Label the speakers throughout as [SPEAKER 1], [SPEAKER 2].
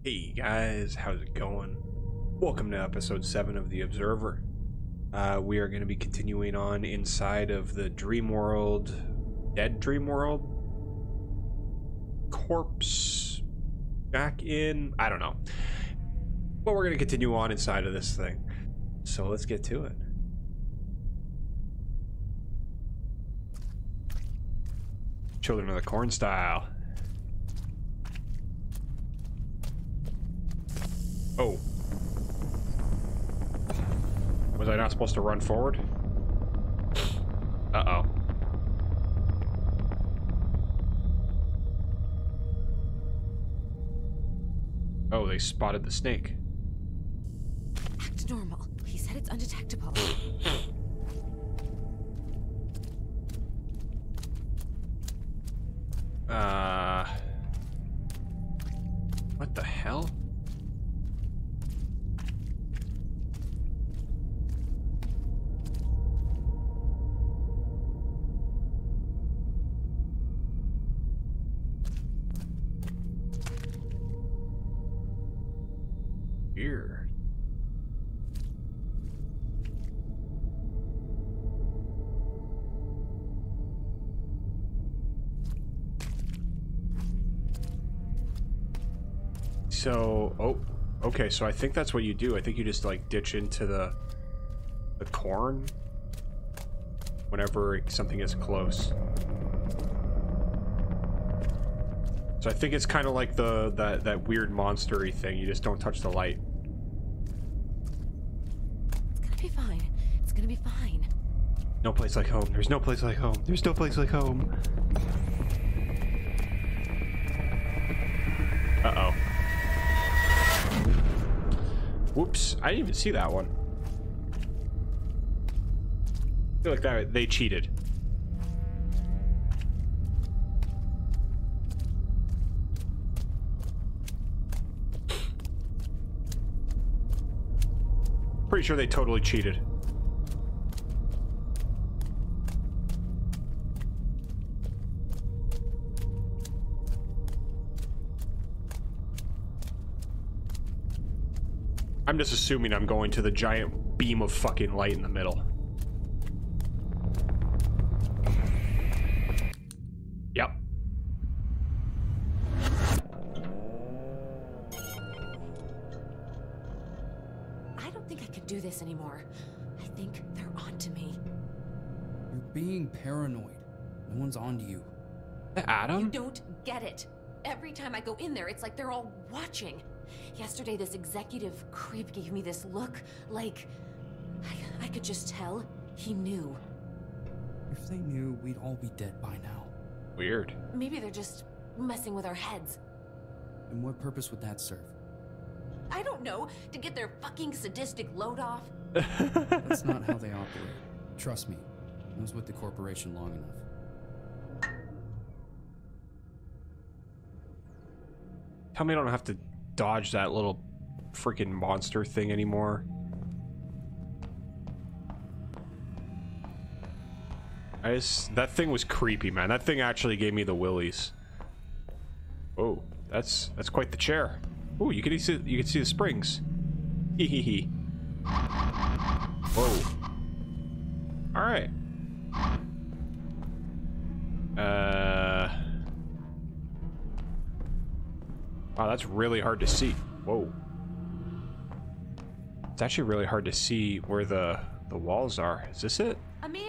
[SPEAKER 1] Hey guys, how's it going? Welcome to episode 7 of The Observer. We are going to be continuing on inside of the dream world, dead dream world, corpse, back in, I don't know. But we're going to continue on inside of this thing. So let's get to it. Children of the Corn style. Oh. Was I not supposed to run forward? Uh-oh. Oh, they spotted the snake.
[SPEAKER 2] Act normal. He said it's undetectable.
[SPEAKER 1] What the hell? Weird. So, oh, okay, so I think that's what you do. I think you just like ditch into the corn whenever something is close. So I think it's kind of like that weird monster-y thing. You just don't touch the light.
[SPEAKER 2] It's gonna be fine. It's gonna be fine.
[SPEAKER 1] No place like home. There's no place like home. There's no place like home. Uh-oh. Whoops. I didn't even see that one. I feel like that they cheated. Pretty sure they totally cheated. I'm just assuming I'm going to the giant beam of fucking light in the middle. Yep.
[SPEAKER 2] I don't think I can do this anymore. I think they're onto me.
[SPEAKER 3] You're being paranoid. No one's onto you.
[SPEAKER 1] Adam?
[SPEAKER 2] You don't get it. Every time I go in there, it's like they're all watching. Yesterday, this executive creep gave me this look, like I could just tell he knew.
[SPEAKER 3] If they knew, we'd all be dead by now.
[SPEAKER 1] Weird.
[SPEAKER 2] Maybe they're just messing with our heads.
[SPEAKER 3] And what purpose would that serve?
[SPEAKER 2] I don't know, to get their fucking sadistic load off.
[SPEAKER 3] That's not how they operate. Trust me, I was with the corporation long enough.
[SPEAKER 1] Tell me I don't have to dodge that little freaking monster thing anymore. That thing was creepy, man. That thing actually gave me the willies. Oh, that's quite the chair. Oh, you can see the springs. Hee hee hee. Whoa. All right. Wow, that's really hard to see. Whoa. It's actually really hard to see where the walls are. Is this it?
[SPEAKER 2] Amir!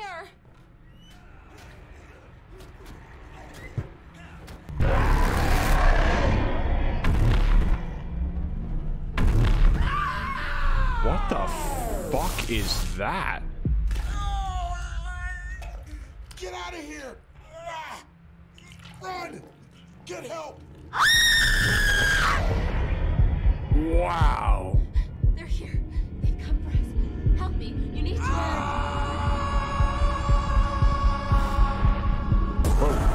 [SPEAKER 1] What the fuck is that?
[SPEAKER 4] Get out of here! Run! Get help!
[SPEAKER 1] Wow.
[SPEAKER 2] They're here. They've come for us. Help me. You need to...
[SPEAKER 1] Whoa.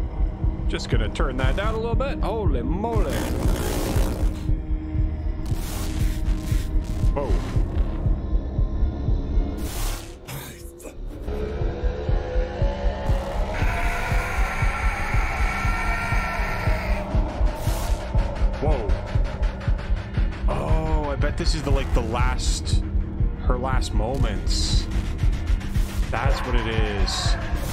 [SPEAKER 1] Just gonna turn that down a little bit. Holy moly. bet this is the last, her last moments. That's what it is.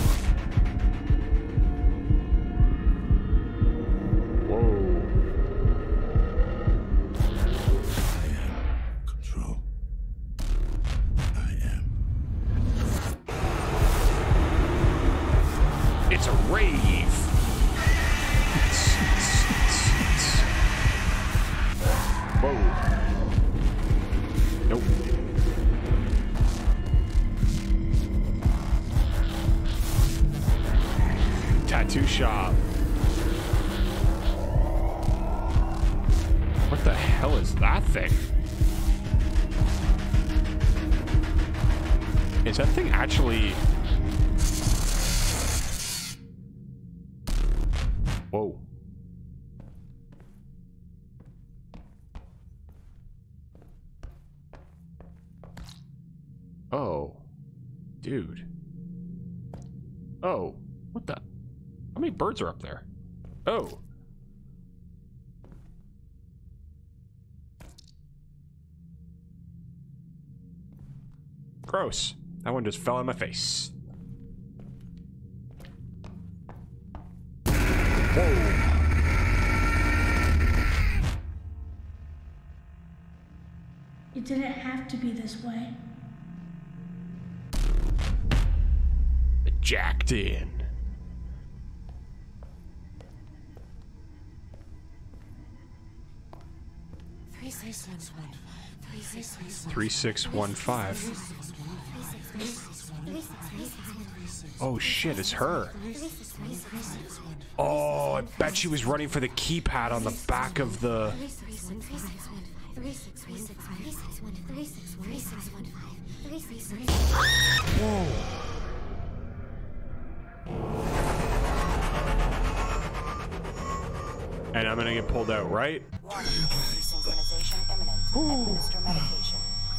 [SPEAKER 1] Whoa.
[SPEAKER 4] I am control. I am.
[SPEAKER 1] It's a rave. Whoa. Nope. Tattoo shop. What the hell is that thing? Is that thing actually... Whoa. Oh. Dude. Oh. What the... How many birds are up there? Oh. Gross. That one just fell on my face. Whoa.
[SPEAKER 5] It didn't have to be this way.
[SPEAKER 1] Jacked in. Three six one five. Oh shit, it's her. Oh, I bet she was running for the keypad on the back of the... Whoa. And I'm gonna get pulled out, right?
[SPEAKER 6] Warning, desynchronization imminent. Administer medication.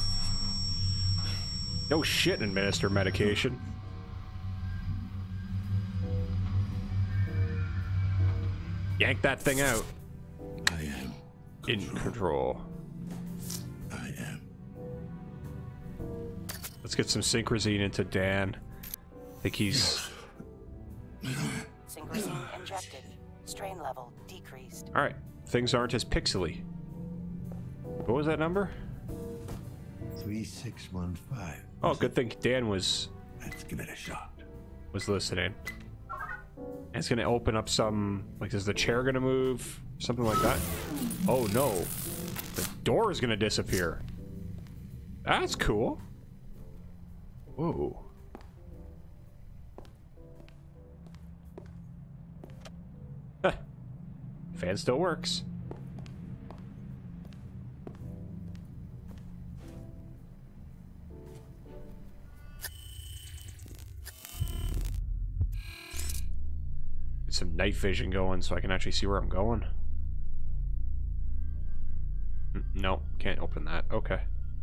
[SPEAKER 1] No shit, administer medication. Yank that thing out.
[SPEAKER 4] I am
[SPEAKER 1] In control.
[SPEAKER 4] I am.
[SPEAKER 1] Let's get some synchrosine into Dan. I think he's...
[SPEAKER 6] Synchrosine injected. Strain level decreased.
[SPEAKER 1] Alright, things aren't as pixely. What was that number?
[SPEAKER 4] 3615.
[SPEAKER 1] Oh, good thing Dan was
[SPEAKER 4] Let's give it a shot.
[SPEAKER 1] listening. And it's gonna open up some... Like, is the chair gonna move? Something like that? Oh no. The door is gonna disappear. That's cool. Whoa. Huh. Fan still works. Get some night vision going so I can actually see where I'm going. No, can't open that. Okay.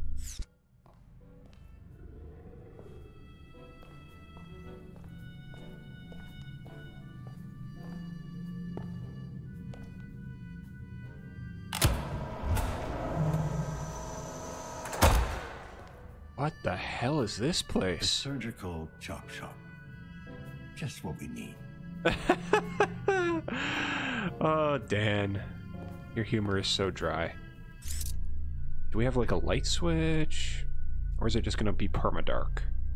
[SPEAKER 1] What the hell is this
[SPEAKER 4] A
[SPEAKER 1] place?
[SPEAKER 4] surgical chop shop. Just what we need.
[SPEAKER 1] Oh, Dan. Your humor is so dry. Do we have like a light switch? Or is it just gonna be permadark?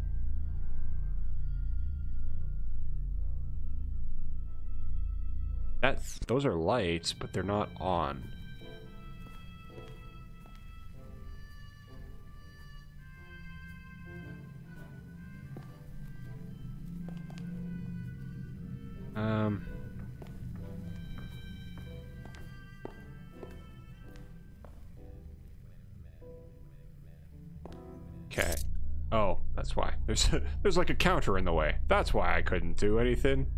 [SPEAKER 1] Those are lights, but they're not on. Okay. Oh, that's why. There's like a counter in the way. That's why I couldn't do anything.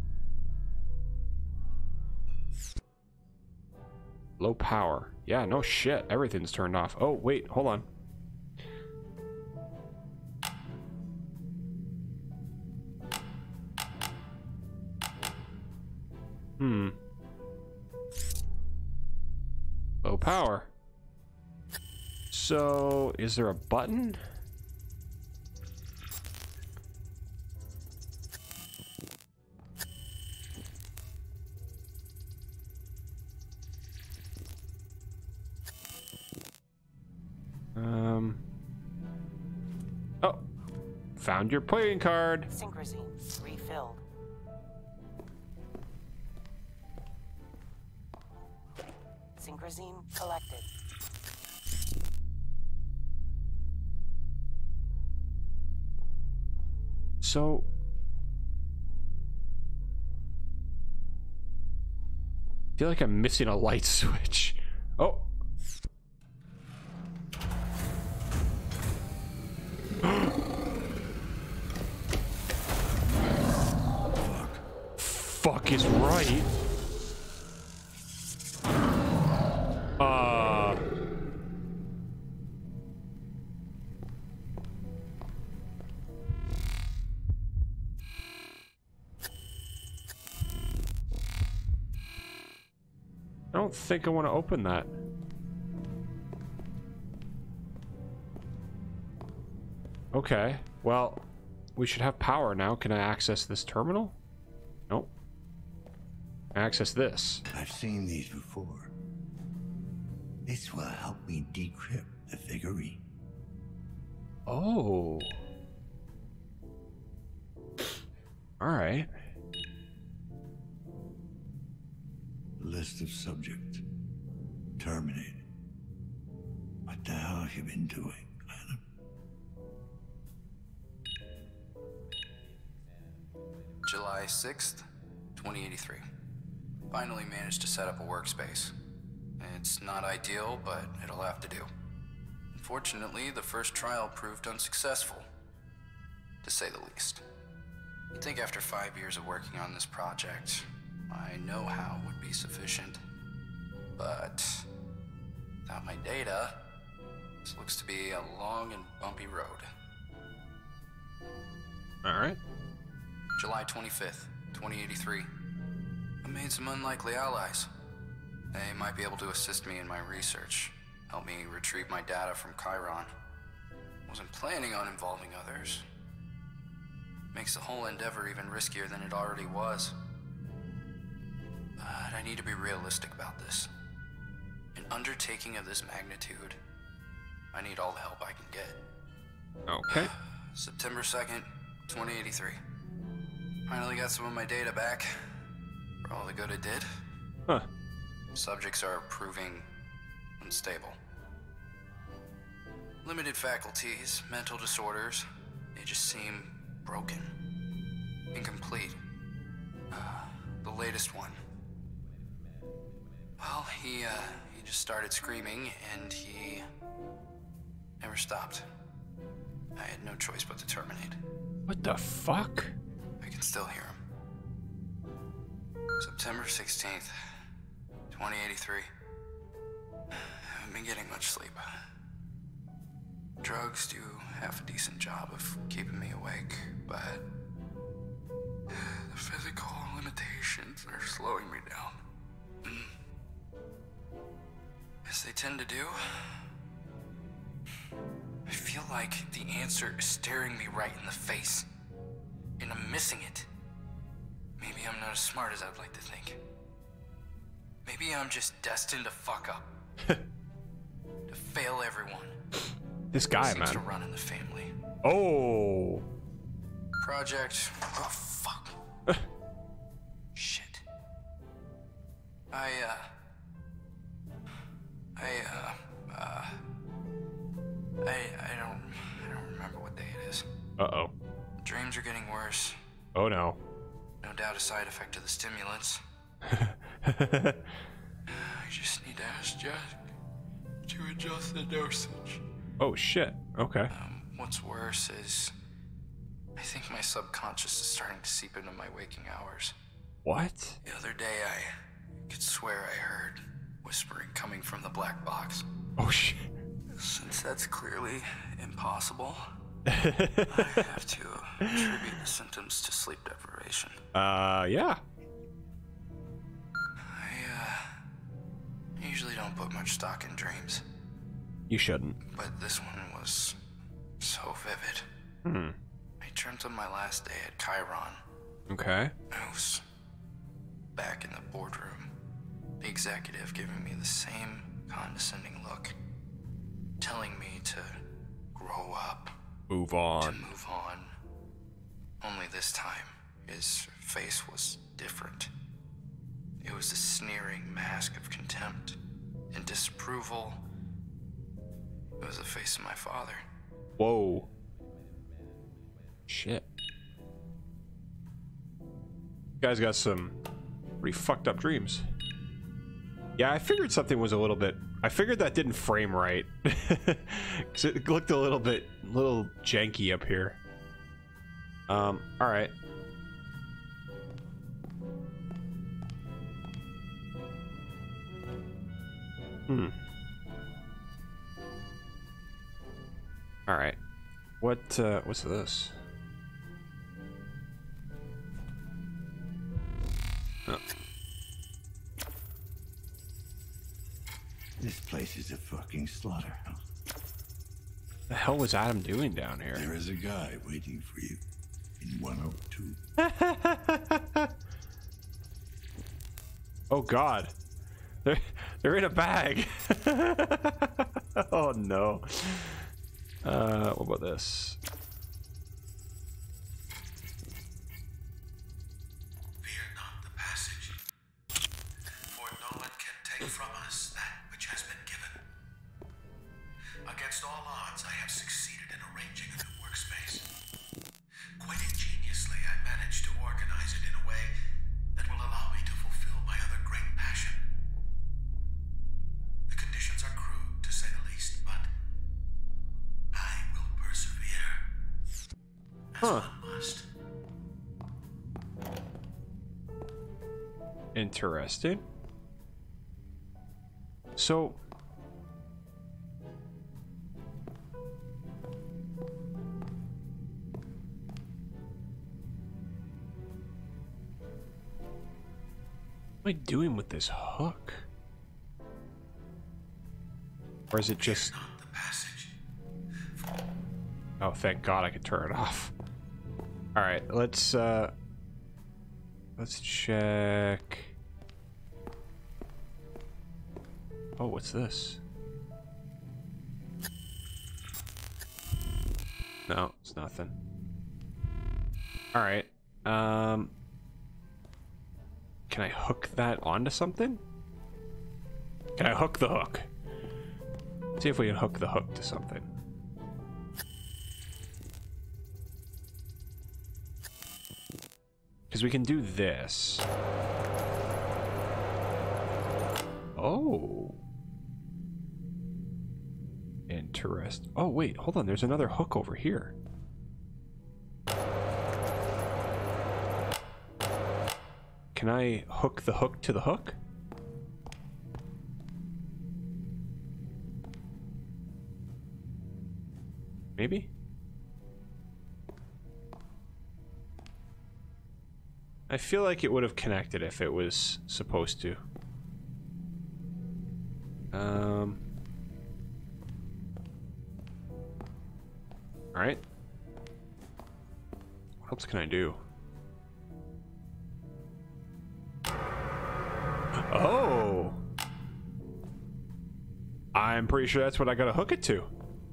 [SPEAKER 1] Low power. Yeah, no shit. Everything's turned off. Oh, wait, hold on. Low power. So, is there a button? Oh, found your playing card.
[SPEAKER 6] Synchrosine refilled. Synchrosine collected.
[SPEAKER 1] So, I feel like I'm missing a light switch. Oh. Fuck is right. I don't think I want to open that. Okay, well, we should have power now. Can I access this terminal? Nope. Access this.
[SPEAKER 4] I've seen these before. This will help me decrypt the figurine.
[SPEAKER 1] Oh. Alright.
[SPEAKER 4] List of subject. Terminated. What the hell have you been doing, Adam?
[SPEAKER 3] July 6th, 2083. Finally managed to set up a workspace. It's not ideal, but it'll have to do. Unfortunately, the first trial proved unsuccessful, to say the least. You'd think after 5 years of working on this project, my know-how would be sufficient. But without my data, this looks to be a long and bumpy road.
[SPEAKER 1] Alright.
[SPEAKER 3] July 25th, 2083. I made some unlikely allies. They might be able to assist me in my research, help me retrieve my data from Chiron. Wasn't planning on involving others. Makes the whole endeavor even riskier than it already was. But I need to be realistic about this. An undertaking of this magnitude, I need all the help I can get.
[SPEAKER 1] Okay.
[SPEAKER 3] September 2nd, 2083. Finally got some of my data back. For all the good it did.
[SPEAKER 1] Huh.
[SPEAKER 3] Subjects are proving unstable. Limited faculties, mental disorders. They just seem broken. Incomplete. The latest one. Well, he just started screaming, and he never stopped. I had no choice but to terminate.
[SPEAKER 1] What the fuck?
[SPEAKER 3] I can still hear him. September 16th, 2083. I haven't been getting much sleep. Drugs do half a decent job of keeping me awake, but the physical limitations are slowing me down. As they tend to do. I feel like the answer is staring me right in the face, and I'm missing it. Maybe I'm not as smart as I'd like to think. Maybe I'm just destined to fuck up. To fail everyone.
[SPEAKER 1] This guy,
[SPEAKER 3] Seems
[SPEAKER 1] man.
[SPEAKER 3] to run in the family.
[SPEAKER 1] Oh.
[SPEAKER 3] Project. Oh, fuck. Shit. I don't remember what day it is.
[SPEAKER 1] Uh-oh.
[SPEAKER 3] Dreams are getting worse.
[SPEAKER 1] Oh, no.
[SPEAKER 3] No doubt a side effect of the stimulants. I just need to ask Jack to adjust the dosage.
[SPEAKER 1] Oh, shit. Okay.
[SPEAKER 3] What's worse is I think my subconscious is starting to seep into my waking hours.
[SPEAKER 1] What?
[SPEAKER 3] The other day I could swear I heard whispering coming from the black box.
[SPEAKER 1] Oh, shit.
[SPEAKER 3] Since that's clearly impossible, I have to attribute the symptoms to sleep deprivation.
[SPEAKER 1] Yeah.
[SPEAKER 3] I usually don't put much stock in dreams.
[SPEAKER 1] You shouldn't.
[SPEAKER 3] But this one was so vivid. I dreamt of my last day at Chiron.
[SPEAKER 1] Okay.
[SPEAKER 3] I was back in the boardroom. The executive giving me the same condescending look, telling me to grow up,
[SPEAKER 1] Move
[SPEAKER 3] to
[SPEAKER 1] on.
[SPEAKER 3] move on. Only this time, his face was different. It was a sneering mask of contempt and disapproval. It was the face of my father.
[SPEAKER 1] Whoa. Shit. You guys got some pretty fucked up dreams. Yeah, I figured something was a little bit... I figured that didn't frame right. Because it looked a little janky up here. Alright. Alright. What's this? Oh.
[SPEAKER 4] This place is a fucking slaughterhouse.
[SPEAKER 1] The hell was Adam doing down here?
[SPEAKER 4] There is a guy waiting for you in 102.
[SPEAKER 1] Oh God. They're in a bag. Oh no. What about this?
[SPEAKER 7] Fear not the passage, for no one can take from us that which has been given. Against all odds, I have succeeded in arranging a new workspace. Quite ingeniously, I managed to organize it in a way that will allow me to fulfill my other great passion. The conditions are crude, to say the least, but I will persevere. As one must.
[SPEAKER 1] Interesting. So what am I doing with this hook? Or is it just...
[SPEAKER 7] Not the passage.
[SPEAKER 1] Oh, thank God I could turn it off. Alright, let's check... Oh, what's this? No, it's nothing. Alright, can I hook that onto something? Can I hook the hook? See if we can hook the hook to something. Because we can do this. Oh. Interesting. Oh, wait, hold on. There's another hook over here. Can I hook the hook to the hook? Maybe? I feel like it would have connected if it was supposed to. Alright. What else can I do? Oh! I'm pretty sure that's what I gotta hook it to.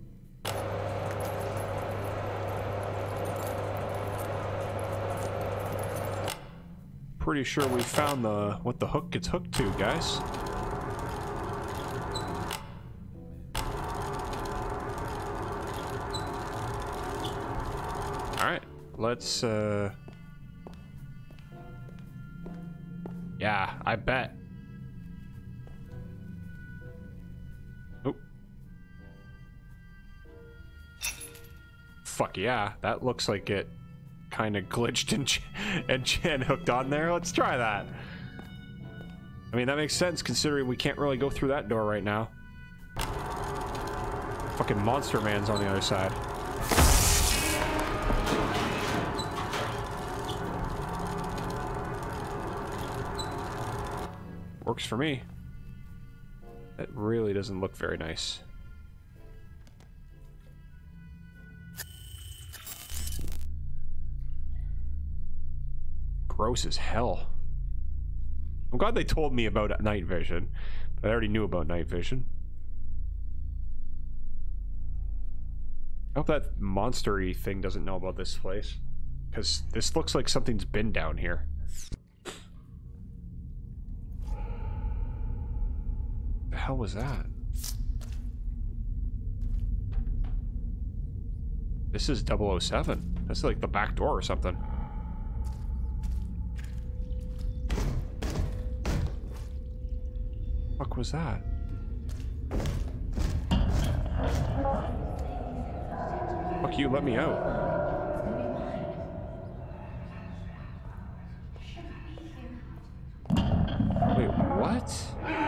[SPEAKER 1] Pretty sure we found what the hook gets hooked to, guys. Alright, let's yeah, I bet. Oh. Fuck yeah, that looks like it kind of glitched and hooked on there. Let's try that. I mean, that makes sense considering we can't really go through that door right now. Fucking Monster Man's on the other side. Works for me. That really doesn't look very nice. gross as hell. I'm glad they told me about night vision, but I already knew about night vision. I hope that monster-y thing doesn't know about this place, because this looks like something's been down here. The hell was that? This is 007. That's like the back door or something. What was that? Fuck you, let me out. Wait, what?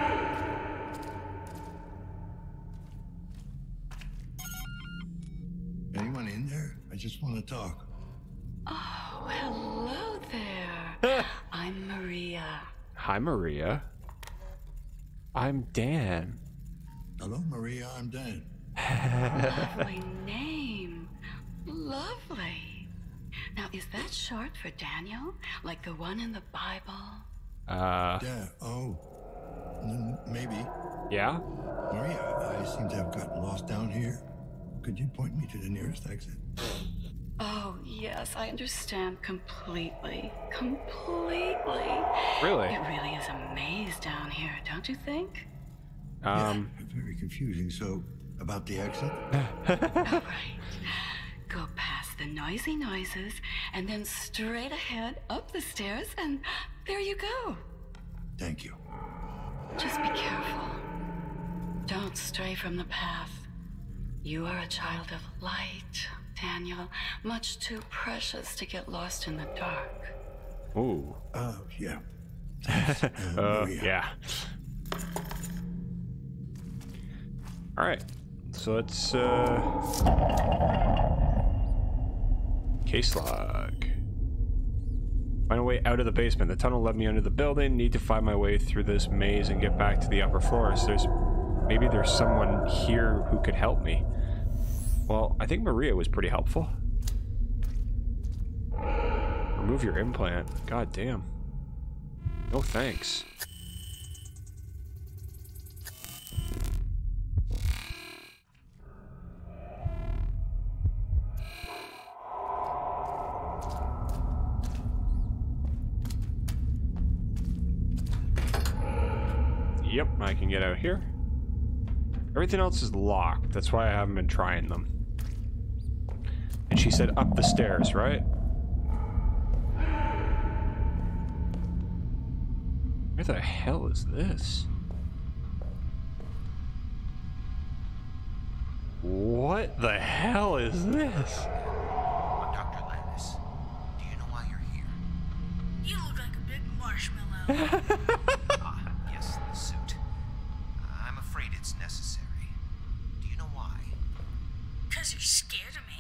[SPEAKER 4] Anyone in there? I just want to talk.
[SPEAKER 8] Oh, hello there. I'm Maria.
[SPEAKER 1] Hi, Maria. I'm Dan.
[SPEAKER 4] Hello, Maria. I'm Dan.
[SPEAKER 8] Lovely name. Lovely. Now, is that short for Daniel? Like the one in the Bible?
[SPEAKER 4] Yeah. Oh. Maybe.
[SPEAKER 1] Yeah?
[SPEAKER 4] Maria, I seem to have gotten lost down here. Could you point me to the nearest exit?
[SPEAKER 8] Oh, yes, I understand completely. Completely.
[SPEAKER 1] Really?
[SPEAKER 8] It really is a maze down here, don't you think?
[SPEAKER 4] Yeah, very confusing. So, about the exit?
[SPEAKER 8] All right. Go past the noisy noises, and then straight ahead, up the stairs, and there you go.
[SPEAKER 4] Thank you.
[SPEAKER 8] Just be careful. Don't stray from the path. You are a child of light, Daniel. Much too precious to get lost in the dark.
[SPEAKER 1] Ooh.
[SPEAKER 4] Yeah. Maria.
[SPEAKER 1] Yeah. Alright. So let's, case log. Find a way out of the basement. The tunnel led me under the building. Need to find my way through this maze and get back to the upper floors. Maybe there's someone here who could help me. Well, I think Maria was pretty helpful. Remove your implant. God damn. No thanks. Yep, I can get out here. Everything else is locked. That's why I haven't been trying them. And she said up the stairs, right? Where the hell is this? What the hell is this?
[SPEAKER 7] I'm Dr. Landis. Do you know why you're here?
[SPEAKER 5] You look like a big marshmallow.
[SPEAKER 7] Yes, the suit. I'm afraid it's necessary. Do you know why?
[SPEAKER 5] 'Cause you're scared of me.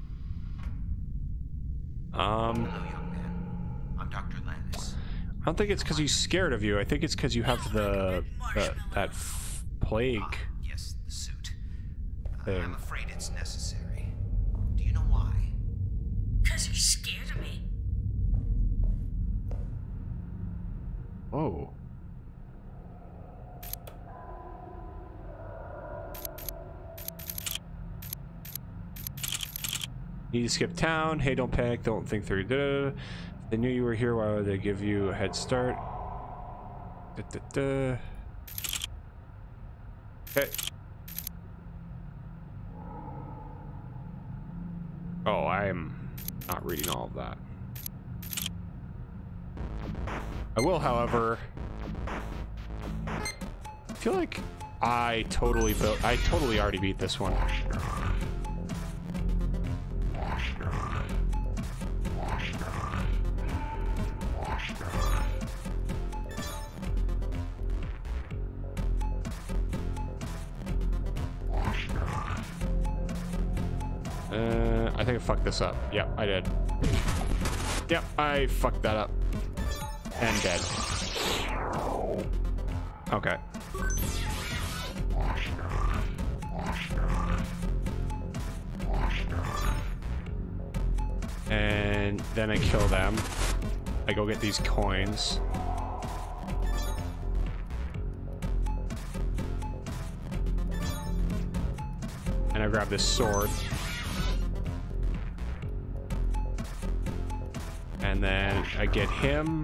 [SPEAKER 7] Hello, young man. I'm Dr. Landis.
[SPEAKER 1] I don't think it's because he's scared of you. I think it's because you have that plague.
[SPEAKER 7] Yes, the suit.
[SPEAKER 1] Thing.
[SPEAKER 7] I'm afraid it's necessary. Do you know why?
[SPEAKER 5] 'Cause you're scared of me.
[SPEAKER 1] Whoa. Need to skip town. Hey, don't panic. Don't think through. If they knew you were here, why would they give you a head start? Okay. Oh, I'm not reading all of that. I will, however. I feel like I totally already beat this one. I think I fucked this up. Yep, I did. Yep, I fucked that up. And dead. Okay. And then I kill them I go get these coins. And I grab this sword. And then I get him.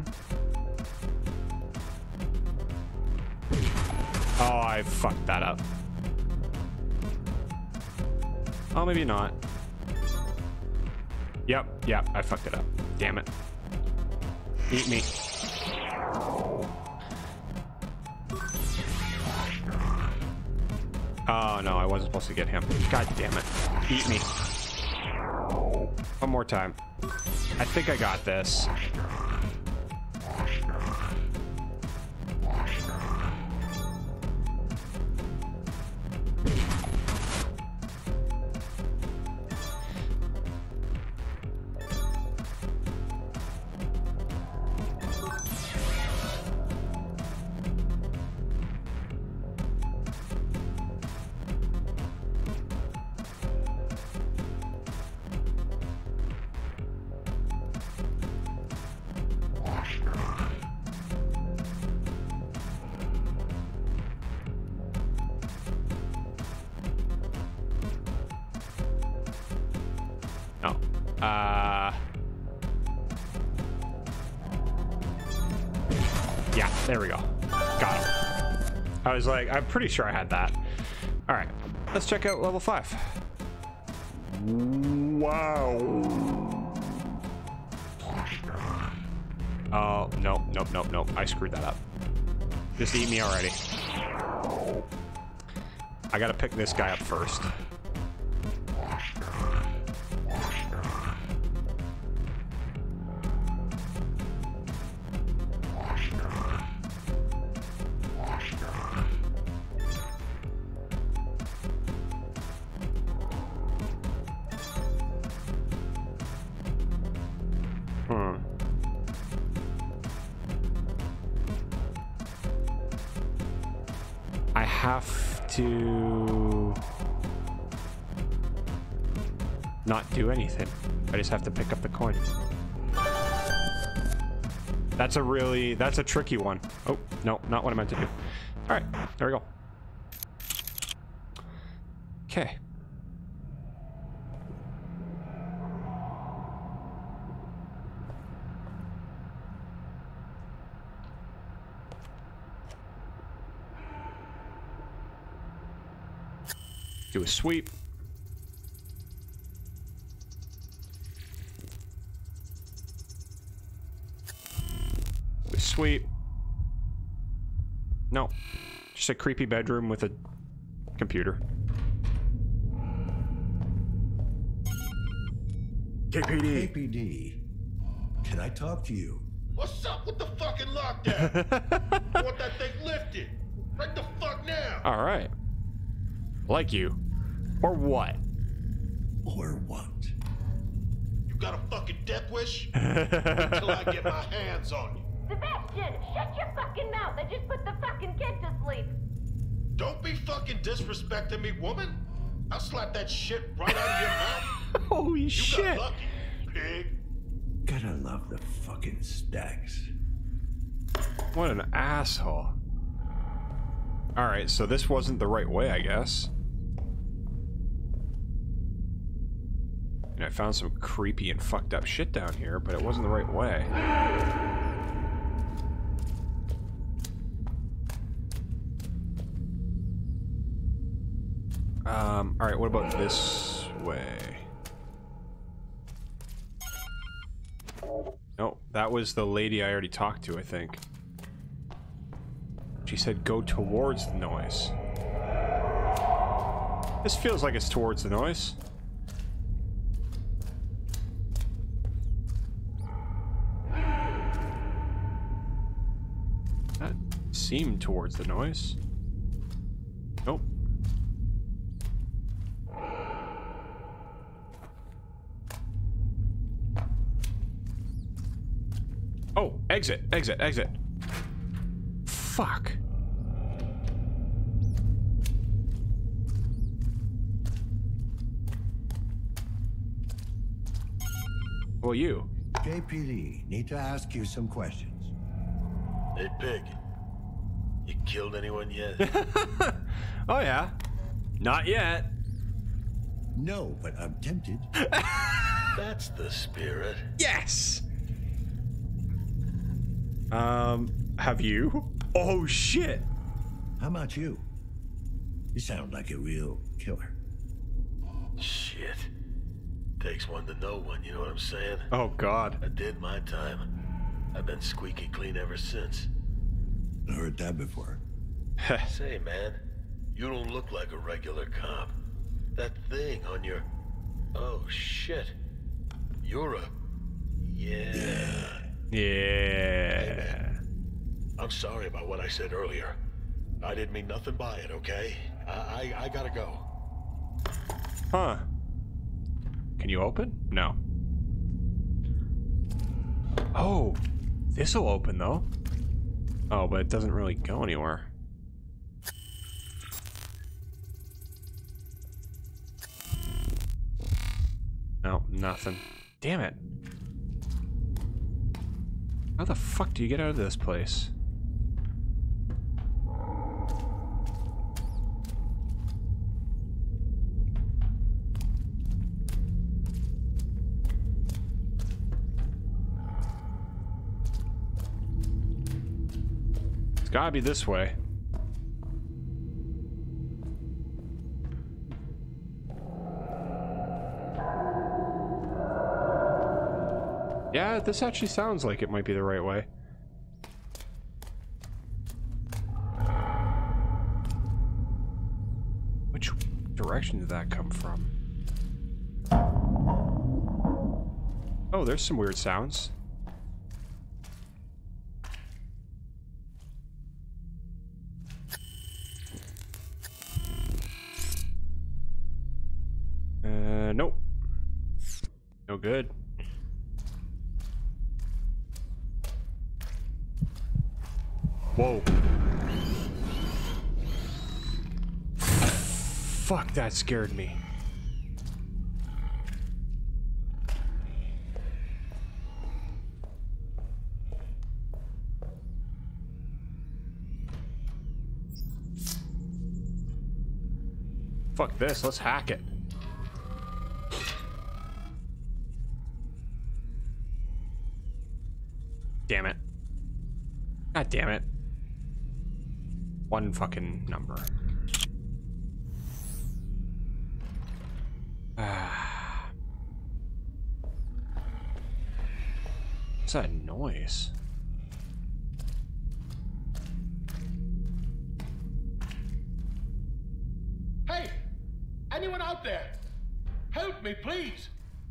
[SPEAKER 1] Oh, I fucked that up. Oh, maybe not. Yep, I fucked it up. Damn it. Eat me. Oh, no, I wasn't supposed to get him. God damn it. Eat me. One more time. I think I got this. Yeah, there we go. Got him. I was like, I'm pretty sure I had that. All right, let's check out level 5. Wow. Oh, nope. I screwed that up. Just eat me already. I gotta pick this guy up first. I have to not do anything. I just have to pick up the coin. That's a tricky one. Oh, no, not what I meant to do. All right, there we go. Okay. Do a sweep. Do a sweep. No. Just a creepy bedroom with a computer. KPD.
[SPEAKER 4] KPD. Can I talk to you?
[SPEAKER 7] What's up with the fucking lockdown? I want that thing lifted. Right the fuck now.
[SPEAKER 1] All right. Like you. Or what?
[SPEAKER 4] Or what?
[SPEAKER 7] You got a fucking death wish? Until I get my hands on you.
[SPEAKER 9] Sebastian, shut your fucking mouth. I just put the fucking kid to sleep.
[SPEAKER 7] Don't be fucking disrespecting me, woman. I'll slap that shit right out of your mouth.
[SPEAKER 1] Holy
[SPEAKER 7] You
[SPEAKER 1] shit.
[SPEAKER 7] got lucky, pig.
[SPEAKER 4] Gotta love the fucking stacks.
[SPEAKER 1] What an asshole. Alright, so this wasn't the right way, I guess. And I found some creepy and fucked up shit down here, but it wasn't the right way. Alright, what about this way? No, that was the lady I already talked to, I think. She said go towards the noise. This feels like it's towards the noise. That seemed towards the noise. Nope. Oh, exit, exit, exit. Fuck. Well, you.
[SPEAKER 4] JPD, need to ask you some questions.
[SPEAKER 7] Hey, Pig. You killed anyone yet?
[SPEAKER 1] Oh, yeah. Not yet.
[SPEAKER 4] No, but I'm tempted.
[SPEAKER 7] That's the spirit.
[SPEAKER 1] Yes! Have you? Oh, shit.
[SPEAKER 4] How about you? You sound like a real killer.
[SPEAKER 7] Shit. Takes one to know one, you know what I'm saying?
[SPEAKER 1] Oh, God.
[SPEAKER 7] I did my time. I've been squeaky clean ever since.
[SPEAKER 4] I heard that before.
[SPEAKER 7] Say, man, you don't look like a regular cop. That thing on your... Oh, shit. You're a... Yeah. Hey, man. I'm sorry about what I said earlier. I didn't mean nothing by it, okay? I gotta go.
[SPEAKER 1] Huh. Can you open? No. Oh, this'll open though. Oh, but it doesn't really go anywhere. No, nothing. Damn it. How the fuck do you get out of this place? It's gotta be this way. Yeah, this actually sounds like it might be the right way. Which direction did that come from? Oh, there's some weird sounds. Nope. No good. Whoa. Fuck, that scared me. Fuck this, let's hack it. Damn it. God damn it. One fucking number. What's that noise?
[SPEAKER 7] Hey! Anyone out there? Help me, please!
[SPEAKER 1] Is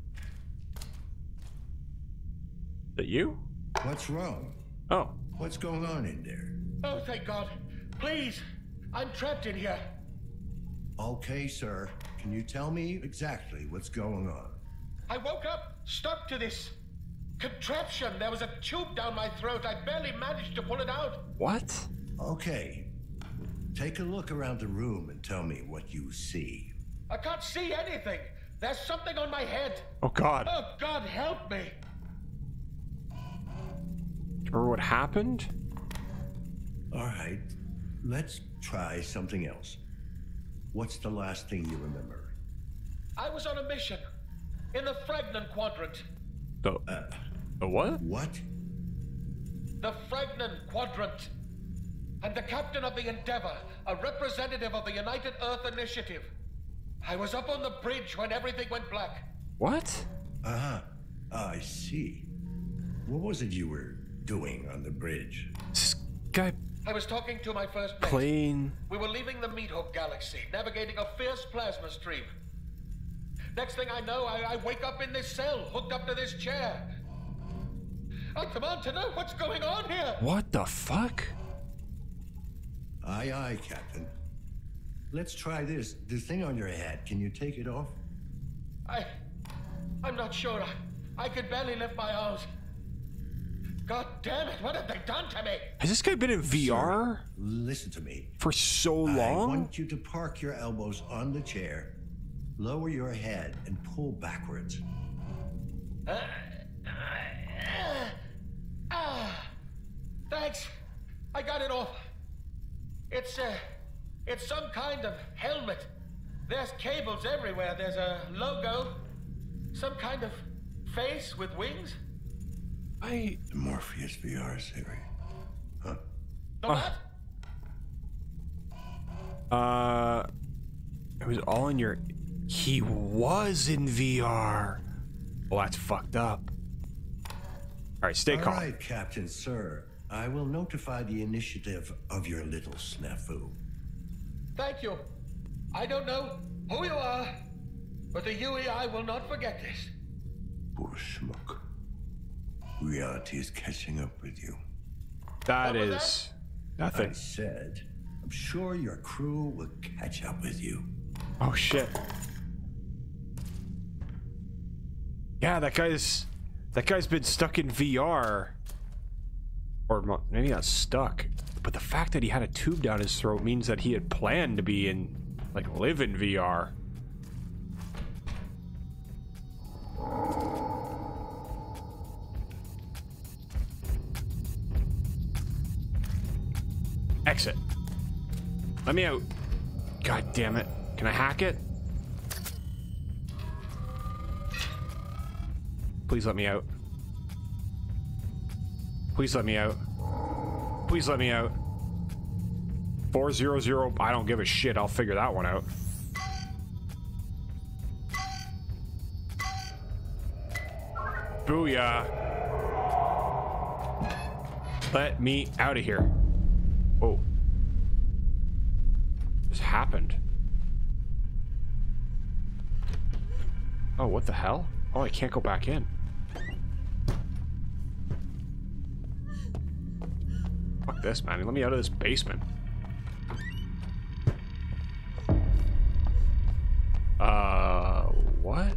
[SPEAKER 1] that you?
[SPEAKER 4] What's wrong?
[SPEAKER 1] Oh.
[SPEAKER 4] What's going on in there?
[SPEAKER 7] Oh, thank God. Please! I'm trapped in here.
[SPEAKER 4] Okay, sir. Can you tell me exactly what's going on?
[SPEAKER 7] I woke up, stuck to this contraption. There was a tube down my throat. I barely managed to pull it out.
[SPEAKER 1] What?
[SPEAKER 4] Okay. Take a look around the room and tell me what you see.
[SPEAKER 7] I can't see anything. There's something on my head.
[SPEAKER 1] Oh, God.
[SPEAKER 7] Oh, God, help me.
[SPEAKER 1] Remember what happened?
[SPEAKER 4] All right. Let's try something else. What's the last thing you remember?
[SPEAKER 7] I was on a mission in the Fragnan Quadrant.
[SPEAKER 1] The what?
[SPEAKER 4] What?
[SPEAKER 7] The Fragnan Quadrant. I'm the captain of the Endeavor, a representative of the United Earth Initiative. I was up on the bridge when everything went black.
[SPEAKER 1] What?
[SPEAKER 4] Uh-huh. I see. What was it you were doing on the bridge?
[SPEAKER 1] This guy...
[SPEAKER 7] I was talking to my first mate.
[SPEAKER 1] Plane...
[SPEAKER 7] We were leaving the Meat Hook Galaxy, navigating a fierce plasma stream. Next thing I know, I wake up in this cell, hooked up to this chair. I demand to know what's going on here.
[SPEAKER 1] What the fuck?
[SPEAKER 4] Aye, aye, Captain. Let's try this. The thing on your head, can you take it off?
[SPEAKER 7] I'm not sure. I could barely lift my arms. God damn it, what have they done to me?
[SPEAKER 1] Has this guy been in VR?
[SPEAKER 4] Sir, listen to me.
[SPEAKER 1] For so long?
[SPEAKER 4] I want you to park your elbows on the chair, lower your head, and pull backwards.
[SPEAKER 7] Thanks. I got it off. It's some kind of helmet. There's cables everywhere. There's a logo. Some kind of face with wings.
[SPEAKER 4] The Morpheus VR series. Huh?
[SPEAKER 7] The what?
[SPEAKER 1] It was all in your... He was in VR. Oh, that's fucked up. All right, stay calm.
[SPEAKER 4] All right, Captain Sir. I will notify the initiative of your little snafu.
[SPEAKER 7] Thank you. I don't know who you are, but the UEI will not forget this.
[SPEAKER 4] Poor schmuck. Reality is catching up with you.
[SPEAKER 1] That
[SPEAKER 7] What was
[SPEAKER 1] is nothing.
[SPEAKER 4] I said, I'm sure your crew will catch up with you.
[SPEAKER 1] Oh shit. Yeah, that guy's been stuck in VR. Or maybe not stuck, but the fact that he had a tube down his throat means that he had planned to be in, like, live in VR. Exit. Let me out. God damn it. Can I hack it? Please let me out. Please let me out. Please let me out. 400. I don't give a shit. I'll figure that one out. Booyah. Let me out of here. Whoa. This happened. Oh, what the hell? Oh, I can't go back in. Fuck this, man. Let me out of this basement. What?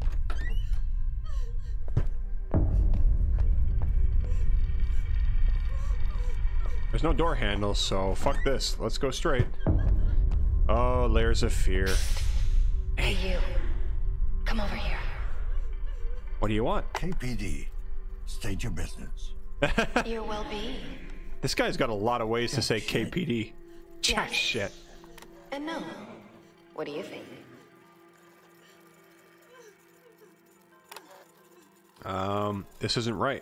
[SPEAKER 1] There's no door handle, so fuck this. Let's go straight. Oh, layers of fear.
[SPEAKER 8] Hey, you. Come over here.
[SPEAKER 1] What do you want?
[SPEAKER 4] KPD, state your business.
[SPEAKER 8] Your well-being.
[SPEAKER 1] This guy's got a lot of ways to say
[SPEAKER 4] shit.
[SPEAKER 1] KPD. Jack
[SPEAKER 8] Yes.
[SPEAKER 1] shit.
[SPEAKER 8] And no. What do you think?
[SPEAKER 1] This isn't right.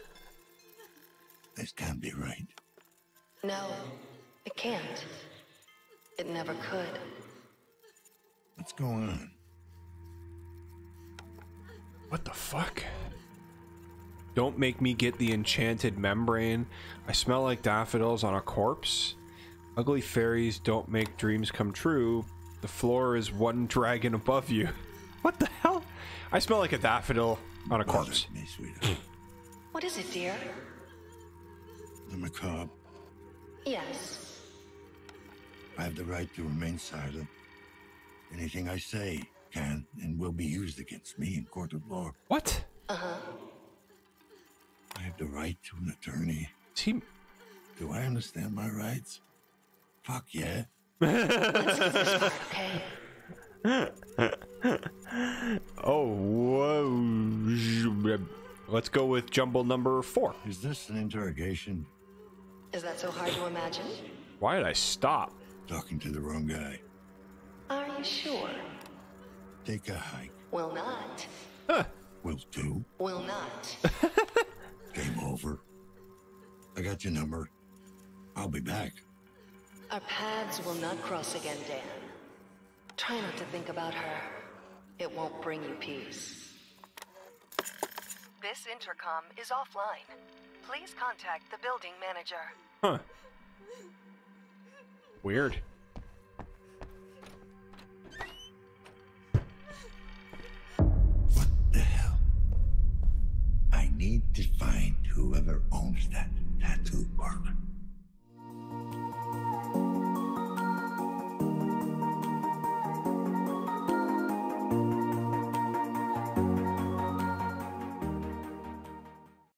[SPEAKER 4] This can't be right.
[SPEAKER 8] No, it can't. It never could.
[SPEAKER 4] What's going on?
[SPEAKER 1] What the fuck? Don't make me get the enchanted membrane. I smell like daffodils on a corpse. Ugly fairies don't make dreams come true. The floor is one dragon above you. What the hell? I smell like a daffodil on a corpse.
[SPEAKER 4] Me, sweetheart.
[SPEAKER 8] What is it, dear?
[SPEAKER 4] I'm a cop.
[SPEAKER 8] Yes.
[SPEAKER 4] I have the right to remain silent. Anything I say can and will be used against me in court of law.
[SPEAKER 1] What?
[SPEAKER 8] Uh-huh.
[SPEAKER 4] I have the right to an attorney.
[SPEAKER 1] Is he...
[SPEAKER 4] Do I understand my rights? Fuck yeah.
[SPEAKER 8] Let's get this part, okay?
[SPEAKER 1] Oh, whoa. Let's go with jumble number 4.
[SPEAKER 4] Is this an interrogation?
[SPEAKER 8] Is that so hard to imagine?
[SPEAKER 1] Why did I stop?
[SPEAKER 4] Talking to the wrong guy.
[SPEAKER 8] Are you sure?
[SPEAKER 4] Take a hike.
[SPEAKER 8] Will not.
[SPEAKER 1] Huh.
[SPEAKER 4] Will do.
[SPEAKER 8] Will not.
[SPEAKER 4] Game over. I got your number. I'll be back.
[SPEAKER 8] Our paths will not cross again, Dan. Try not to think about her. It won't bring you peace. This intercom is offline. Please contact the building manager.
[SPEAKER 1] Huh. Weird.